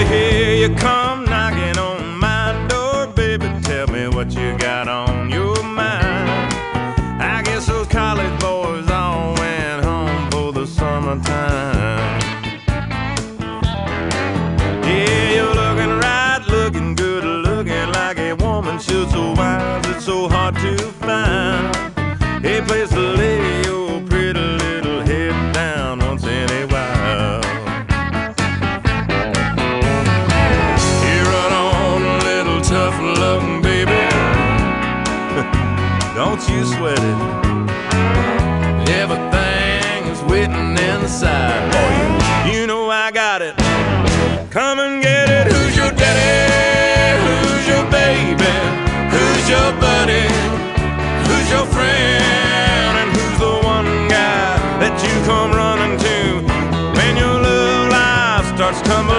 Here you come knocking on my door, baby. Tell me what you got on your mind. I guess those college boys all went home for the summertime. Yeah, you're looking right, looking good, looking like a woman should. So wise, it's so hard to find a place to lay your pretty little head down once in a while. Tough loving, baby. Don't you sweat it. Everything is waiting inside for you. You know I got it. Come and get it. Who's your daddy? Who's your baby? Who's your buddy? Who's your friend? And who's the one guy that you come running to when your love life starts tumbling?